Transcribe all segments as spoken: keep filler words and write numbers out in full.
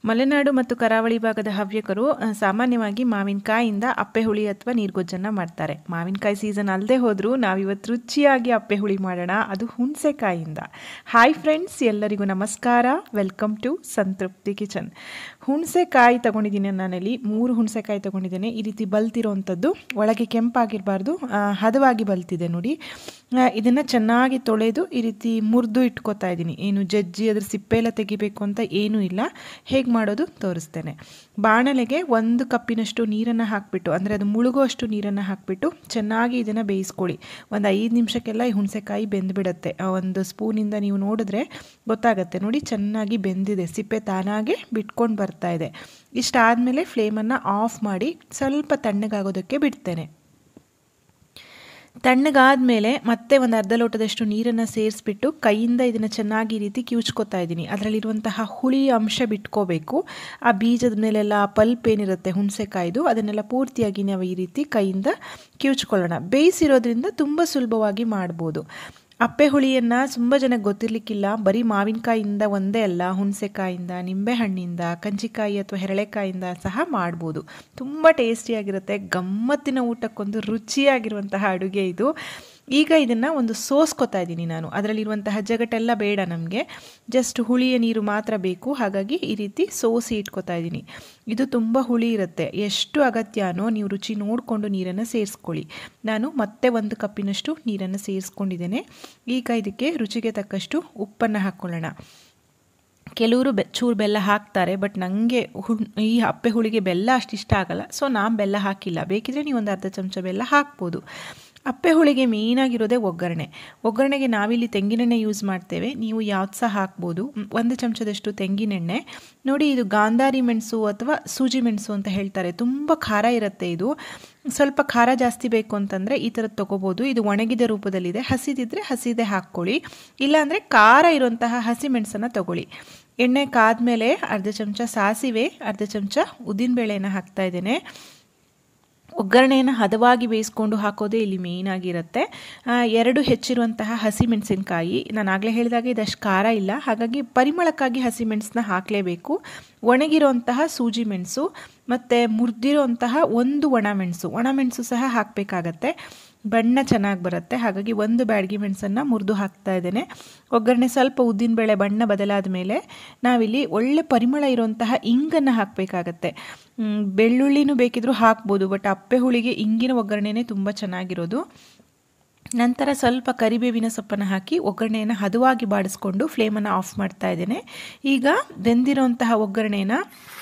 ಮಲೆನಾಡು ಮತ್ತು ಕರಾವಳಿ ಭಾಗದ ಹವ್ಯಕರು ಸಾಮಾನ್ಯವಾಗಿ ಮಾವಿನಕಾಯಿಯಿಂದ ಅಪ್ಪೆ ಹುಳಿ ಅಥವಾ ನೀರ್ಗೊಜ್ಜನ್ನು ಮಾಡ್ತಾರೆ. ಮಾವಿನಕಾಯಿ ಸೀಸನ್ ಅಲ್ಲದೆ ಹೋದರೂ ನಾವಿವತ್ತು ರುಚಿಯಾಗಿ ಅಪ್ಪೆ ಹುಳಿ ಮಾಡೋಣ, ಅದು ಹುಣಸೆಕಾಯಿಯಿಂದ. ಹಾಯ್ ಫ್ರೆಂಡ್ಸ್, ಎಲ್ಲರಿಗೂ ನಮಸ್ಕಾರ. Welcome to Santrupti kitchen. ಹುಣಸೆಕಾಯಿ ತೊಗೊಂಡಿದ್ದೀನಿ. ನಾನಲ್ಲಿ ಮೂರು ಹುಣಸೆಕಾಯಿ ತೊಗೊಂಡಿದ್ದೇನೆ. ಈ ರೀತಿ ಬಲ್ತಿರೋವಂಥದ್ದು, ಒಳಗೆ ಕೆಂಪಾಗಿರಬಾರ್ದು, ಹದವಾಗಿ ಬಲ್ತಿದೆ ನೋಡಿ. ಇದನ್ನು ಚೆನ್ನಾಗಿ ತೊಳೆದು ಈ ರೀತಿ ಮುರಿದು ಇಟ್ಕೋತಾ ಇದ್ದೀನಿ. ಏನು ಜಜ್ಜಿ ಅದ್ರ ಸಿಪ್ಪೆ ಎಲ್ಲ ತೆಗಿಬೇಕು ಅಂತ ಏನೂ ಇಲ್ಲ. ಹೇಗೆ ಮಾಡೋದು ತೋರಿಸ್ತೇನೆ. ಬಾಣಲೆಗೆ ಒಂದು ಕಪ್ಪಿನಷ್ಟು ನೀರನ್ನು ಹಾಕಿಬಿಟ್ಟು, ಅಂದರೆ ಅದು ಮುಳುಗುವಷ್ಟು ನೀರನ್ನು ಹಾಕಿಬಿಟ್ಟು ಚೆನ್ನಾಗಿ ಇದನ್ನು ಬೇಯಿಸ್ಕೊಳ್ಳಿ. ಒಂದು ಐದು ನಿಮಿಷಕ್ಕೆಲ್ಲ ಈ ಹುಣಸೆಕಾಯಿ ಬೆಂದುಬಿಡುತ್ತೆ. ಒಂದು ಸ್ಪೂನಿಂದ ನೀವು ನೋಡಿದ್ರೆ ಗೊತ್ತಾಗುತ್ತೆ ನೋಡಿ, ಚೆನ್ನಾಗಿ ಬೆಂದಿದೆ, ಸಿಪ್ಪೆ ತಾನಾಗೆ ಬಿಟ್ಕೊಂಡು ಬರ್ತಾ ಇದೆ. ಇಷ್ಟಾದಮೇಲೆ ಫ್ಲೇಮನ್ನು ಆಫ್ ಮಾಡಿ ಸ್ವಲ್ಪ ತಣ್ಣಗಾಗೋದಕ್ಕೆ ಬಿಡ್ತೇನೆ. ತಣ್ಣಗಾದ್ಮೇಲೆ ಮತ್ತೆ ಒಂದು ಅರ್ಧ ಲೋಟದಷ್ಟು ನೀರನ್ನು ಸೇರಿಸ್ಬಿಟ್ಟು ಕೈಯಿಂದ ಇದನ್ನು ಚೆನ್ನಾಗಿ ಈ ರೀತಿ ಕಿವುಚ್ಕೋತಾ ಇದ್ದೀನಿ. ಅದರಲ್ಲಿರುವಂತಹ ಹುಳಿ ಅಂಶ ಬಿಟ್ಕೋಬೇಕು. ಆ ಬೀಜದ ಮೇಲೆಲ್ಲ ಪಲ್ಪ್ ಏನಿರುತ್ತೆ ಹುಣಸೆಕಾಯ್ದು, ಅದನ್ನೆಲ್ಲ ಪೂರ್ತಿಯಾಗಿ ನಾವು ಈ ರೀತಿ ಕೈಯಿಂದ ಕಿವುಚ್ಕೊಳ್ಳೋಣ. ಬೇಯಿಸಿರೋದ್ರಿಂದ ತುಂಬ ಸುಲಭವಾಗಿ ಮಾಡ್ಬೋದು. ಅಪ್ಪೆ ಹುಳಿಯನ್ನು ತುಂಬ ಜನಕ್ಕೆ ಗೊತ್ತಿರಲಿಕ್ಕಿಲ್ಲ. ಬರೀ ಮಾವಿನಕಾಯಿಯಿಂದ ಒಂದೇ ಅಲ್ಲ, ಹುಣಸೆಕಾಯಿಂದ, ನಿಂಬೆಹಣ್ಣಿಂದ, ಕಂಚಿಕಾಯಿ ಅಥವಾ ಹೆರಳೆಕಾಯಿಂದ ಸಹ ಮಾಡ್ಬೋದು. ತುಂಬ ಟೇಸ್ಟಿಯಾಗಿರುತ್ತೆ. ಗಮ್ಮತ್ತಿನ ಊಟಕ್ಕೊಂದು ರುಚಿಯಾಗಿರುವಂತಹ ಅಡುಗೆ ಇದು. ಈಗ ಇದನ್ನು ಒಂದು ಸೋಸ್ಕೊತಾ ಇದ್ದೀನಿ ನಾನು. ಅದರಲ್ಲಿರುವಂತಹ ಜಗಟೆಲ್ಲ ಬೇಡ ನಮಗೆ, ಜಸ್ಟ್ ಹುಳಿಯ ನೀರು ಮಾತ್ರ ಬೇಕು. ಹಾಗಾಗಿ ಈ ರೀತಿ ಸೋಸಿ ಇಟ್ಕೋತಾ ಇದ್ದೀನಿ. ಇದು ತುಂಬ ಹುಳಿ ಇರುತ್ತೆ. ಎಷ್ಟು ಅಗತ್ಯನೋ ನೀವು ರುಚಿ ನೋಡಿಕೊಂಡು ನೀರನ್ನು ಸೇರಿಸ್ಕೊಳ್ಳಿ. ನಾನು ಮತ್ತೆ ಒಂದು ಕಪ್ಪಿನಷ್ಟು ನೀರನ್ನು ಸೇರಿಸ್ಕೊಂಡಿದ್ದೇನೆ. ಈಗ ಇದಕ್ಕೆ ರುಚಿಗೆ ತಕ್ಕಷ್ಟು ಉಪ್ಪನ್ನು ಹಾಕ್ಕೊಳ್ಳೋಣ. ಕೆಲವರು ಬೆ ಚೂರು ಬೆಲ್ಲ ಹಾಕ್ತಾರೆ, ಬಟ್ ನನಗೆ ಹು ಈ ಅಪ್ಪೆ ಹುಳಿಗೆ ಬೆಲ್ಲ ಅಷ್ಟು ಇಷ್ಟ ಆಗಲ್ಲ. ಸೊ ನಾನು ಬೆಲ್ಲ ಹಾಕಿಲ್ಲ. ಬೇಕಿದ್ರೆ ನೀವು ಒಂದು ಅರ್ಧ ಚಮಚ ಬೆಲ್ಲ ಹಾಕ್ಬೋದು. ಅಪ್ಪೆ ಹುಳಿಗೆ ಮೇಯ್ನಾಗಿರೋದೇ ಒಗ್ಗರಣೆ. ಒಗ್ಗರಣೆಗೆ ನಾವಿಲ್ಲಿ ತೆಂಗಿನೆಣ್ಣೆ ಯೂಸ್ ಮಾಡ್ತೇವೆ. ನೀವು ಯಾವ್ದು ಸಹ ಹಾಕ್ಬೋದು. ಒಂದು ಚಮಚದಷ್ಟು ತೆಂಗಿನೆಣ್ಣೆ ನೋಡಿ. ಇದು ಗಾಂಧಾರಿ ಮೆಣಸು ಅಥವಾ ಸೂಜಿ ಮೆಣಸು ಅಂತ ಹೇಳ್ತಾರೆ. ತುಂಬ ಖಾರ ಇರುತ್ತೆ ಇದು. ಸ್ವಲ್ಪ ಖಾರ ಜಾಸ್ತಿ ಬೇಕು ಅಂತಂದರೆ ಈ ಥರದ್ದು ತೊಗೋಬೋದು. ಇದು ಒಣಗಿದ ರೂಪದಲ್ಲಿದೆ. ಹಸಿದಿದ್ದರೆ ಹಸಿದೇ ಹಾಕ್ಕೊಳ್ಳಿ, ಇಲ್ಲಾಂದರೆ ಖಾರ ಇರುವಂತಹ ಹಸಿ ಮೆಣಸನ್ನು ತೊಗೊಳ್ಳಿ. ಎಣ್ಣೆ ಕಾದ್ಮೇಲೆ ಅರ್ಧ ಚಮಚ ಸಾಸಿವೆ, ಅರ್ಧ ಚಮಚ ಉದ್ದಿನಬೇಳೆಯನ್ನು ಹಾಕ್ತಾ ಇದ್ದೇನೆ. ಒಗ್ಗರಣೆಯನ್ನು ಹದವಾಗಿ ಬೇಯಿಸ್ಕೊಂಡು ಹಾಕೋದೇ ಇಲ್ಲಿ ಮೇಯ್ನ್ ಆಗಿರುತ್ತೆ. ಎರಡು ಹೆಚ್ಚಿರುವಂತಹ ಹಸಿಮೆಣಸಿನಕಾಯಿ, ನಾನು ಆಗಲೇ ಹೇಳಿದಾಗೆ ಇದಷ್ಟು ಖಾರ ಇಲ್ಲ, ಹಾಗಾಗಿ ಪರಿಮಳಕ್ಕಾಗಿ ಹಸಿಮೆಣಸನ್ನ ಹಾಕಲೇಬೇಕು. ಒಣಗಿರುವಂತಹ ಸೂಜಿ ಮೆಣಸು ಮತ್ತು ಮುರಿದಿರುವಂತಹ ಒಂದು ಒಣಮೆಣಸು, ಒಣಮೆಣಸು ಸಹ ಹಾಕಬೇಕಾಗತ್ತೆ, ಬಣ್ಣ ಚೆನ್ನಾಗಿ ಬರುತ್ತೆ. ಹಾಗಾಗಿ ಒಂದು ಬ್ಯಾಡಗಿ ಮೆಣಸನ್ನು ಮುರಿದು ಹಾಕ್ತಾ ಇದ್ದೇನೆ. ಒಗ್ಗರಣೆ ಸ್ವಲ್ಪ ಉದ್ದಿನಬೇಳೆ ಬಣ್ಣ ಬದಲಾದ ಮೇಲೆ ನಾವಿಲ್ಲಿ ಒಳ್ಳೆ ಪರಿಮಳ ಇರುವಂತಹ ಇಂಗನ್ನು ಹಾಕಬೇಕಾಗತ್ತೆ. ಬೆಳ್ಳುಳ್ಳಿನೂ ಬೇಕಿದ್ರೂ ಹಾಕ್ಬೋದು, ಬಟ್ ಅಪ್ಪೆ ಹುಳಿಗೆ ಇಂಗಿನ ಒಗ್ಗರಣೆನೇ ತುಂಬ ಚೆನ್ನಾಗಿರೋದು. ನಂತರ ಸ್ವಲ್ಪ ಕರಿಬೇವಿನ ಸೊಪ್ಪನ್ನು ಹಾಕಿ ಒಗ್ಗರಣೆಯನ್ನು ಹದವಾಗಿ ಬಾಡಿಸ್ಕೊಂಡು ಫ್ಲೇಮನ್ನು ಆಫ್ ಮಾಡ್ತಾ ಇದ್ದೇನೆ. ಈಗ ಬೆಂದಿರೋಂತಹ ಒಗ್ಗರಣೆನ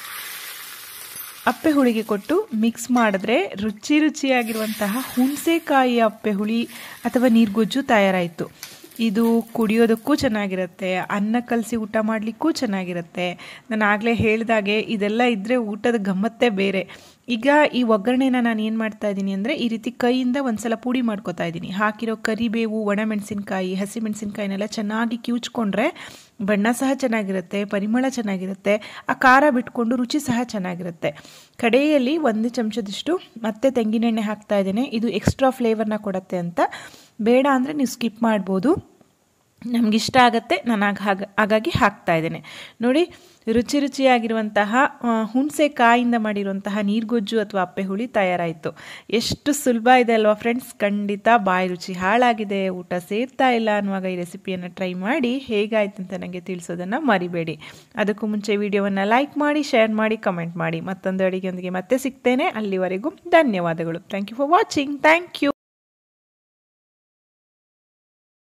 ಅಪ್ಪೆ ಹುಳಿಗೆ ಕೊಟ್ಟು ಮಿಕ್ಸ್ ಮಾಡಿದ್ರೆ ರುಚಿ ರುಚಿಯಾಗಿರುವಂತಹ ಹುಣಸೆಕಾಯಿ ಅಪ್ಪೆ ಹುಳಿ ಅಥವಾ ನೀರ್ಗೊಜ್ಜು ತಯಾರಾಯಿತು. ಇದು ಕುಡಿಯೋದಕ್ಕೂ ಚೆನ್ನಾಗಿರುತ್ತೆ, ಅನ್ನ ಕಲಸಿ ಊಟ ಮಾಡಲಿಕ್ಕೂ ಚೆನ್ನಾಗಿರುತ್ತೆ. ನಾನು ಆಗಲೇ ಹೇಳಿದಾಗೆ ಇದೆಲ್ಲ ಇದ್ದರೆ ಊಟದ ಗಮ್ಮತ್ತೇ ಬೇರೆ. ಈಗ ಈ ಒಗ್ಗರಣೆನ ನಾನು ಏನು ಮಾಡ್ತಾ ಇದ್ದೀನಿ ಅಂದರೆ ಈ ರೀತಿ ಕೈಯಿಂದ ಒಂದ್ಸಲ ಪುಡಿ ಮಾಡ್ಕೊತಾ ಇದ್ದೀನಿ. ಹಾಕಿರೋ ಕರಿಬೇವು, ಒಣಮೆಣಸಿನ್ಕಾಯಿ, ಹಸಿಮೆಣಸಿನ್ಕಾಯಿನೆಲ್ಲ ಚೆನ್ನಾಗಿ ಕಿವುಚ್ಕೊಂಡ್ರೆ ಬಣ್ಣ ಸಹ ಚೆನ್ನಾಗಿರುತ್ತೆ, ಪರಿಮಳ ಚೆನ್ನಾಗಿರುತ್ತೆ, ಆ ಖಾರ ಬಿಟ್ಕೊಂಡು ರುಚಿ ಸಹ ಚೆನ್ನಾಗಿರುತ್ತೆ. ಕಡೆಯಲ್ಲಿ ಒಂದು ಚಮಚದಷ್ಟು ಮತ್ತೆ ತೆಂಗಿನೆಣ್ಣೆ ಹಾಕ್ತಾ ಇದ್ದೇನೆ. ಇದು ಎಕ್ಸ್ಟ್ರಾ ಫ್ಲೇವರ್ನ ಕೊಡುತ್ತೆ ಅಂತ. ಬೇಡ ಅಂದರೆ ನೀವು ಸ್ಕಿಪ್ ಮಾಡ್ಬೋದು, ನಮಗಿಷ್ಟ ಆಗುತ್ತೆ, ನಾನು ಆಗ ಹಾಗ ಹಾಗಾಗಿ ಹಾಕ್ತಾ ಇದ್ದೇನೆ ನೋಡಿ. ರುಚಿ ರುಚಿಯಾಗಿರುವಂತಹ ಹುಣಸೆಕಾಯಿಂದ ಮಾಡಿರುವಂತಹ ನೀರ್ಗೊಜ್ಜು ಅಥವಾ ಅಪ್ಪೆ ಹುಳಿ ತಯಾರಾಯಿತು. ಎಷ್ಟು ಸುಲಭ ಇದೆ ಅಲ್ವಾ ಫ್ರೆಂಡ್ಸ್? ಖಂಡಿತ ಬಾಯಿ ರುಚಿ ಹಾಳಾಗಿದೆ, ಊಟ ಸೇರ್ತಾ ಇಲ್ಲ ಅನ್ನುವಾಗ ಈ ರೆಸಿಪಿಯನ್ನು ಟ್ರೈ ಮಾಡಿ ಹೇಗಾಯ್ತು ಅಂತ ನನಗೆ ತಿಳಿಸೋದನ್ನು ಮರಿಬೇಡಿ. ಅದಕ್ಕೂ ಮುಂಚೆ ವಿಡಿಯೋವನ್ನು ಲೈಕ್ ಮಾಡಿ, ಶೇರ್ ಮಾಡಿ, ಕಮೆಂಟ್ ಮಾಡಿ. ಮತ್ತೊಂದು ಅಡುಗೆಯೊಂದಿಗೆ ಮತ್ತೆ ಸಿಗ್ತೇನೆ. ಅಲ್ಲಿವರೆಗೂ ಧನ್ಯವಾದಗಳು. Thank you for watching. Thank you.